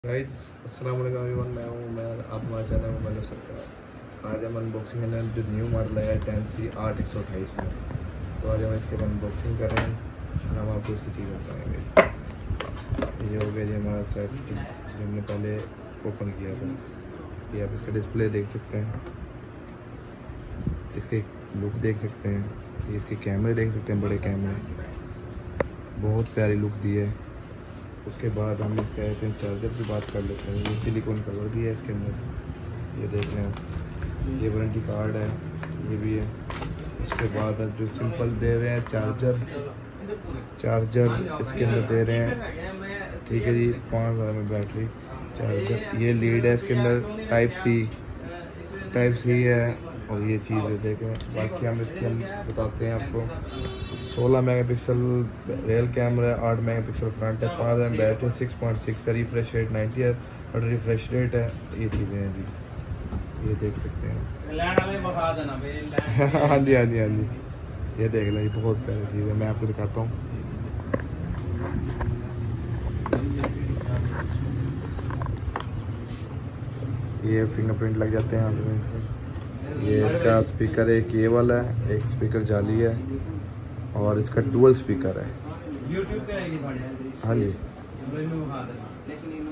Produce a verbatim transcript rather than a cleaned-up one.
Guys अस्सलाम वालेकुम everyone, मैं हूँ मैं आप हमारे चैनल में मैंने सरकार। आज हम अनबॉक्सिंग है जो न्यू मॉडल है टेन सी आठ एक सौ अट्ठाईस में, तो आज हम इसके अनबॉक्सिंग कर रहे हैं और हम आपको इसकी चीज़ बताएंगे। ये हो गया जी हमारा सेट जो हमने पहले ओपन किया था। ये आप इसका डिस्प्ले देख सकते हैं, इसके लुक देख सकते हैं, ये इसके कैमरे देख सकते हैं, बड़े कैमरे, बहुत प्यारी लुक दी है। उसके बाद हम इसके कहते हैं चार्जर की बात कर लेते हैं। ये सिलिकॉन कवर भी है इसके अंदर, ये देख रहे हैं, ये वारंटी कार्ड है, ये भी है। उसके बाद अब जो सिंपल दे रहे हैं चार्जर चार्जर इसके अंदर दे रहे हैं, ठीक है जी, पाँच हज़ार में बैटरी चार्जर। ये लीड है इसके अंदर, टाइप सी टाइप सी है। और ये चीज़ है देखें, बाकी हम इसके हम बताते हैं आपको। सोलह मेगापिक्सल रियल कैमरा है, आठ मेगापिक्सल फ्रंट है, पाँच M battery, six point six है, रिफ्रेश रेट नाइन्टी है और रिफ्रेश रेट है। ये चीज़ें हैं जी, ये देख सकते हैं। हाँ जी हाँ जी हाँ जी, ये देख लें, ये बहुत प्यारी चीज़ है, मैं आपको दिखाता हूँ। ये फिंगरप्रिंट लग जाते हैं हाथ में। ये इसका स्पीकर एक ये वाला है, एक स्पीकर जाली है और इसका डुअल स्पीकर है। हाँ जी,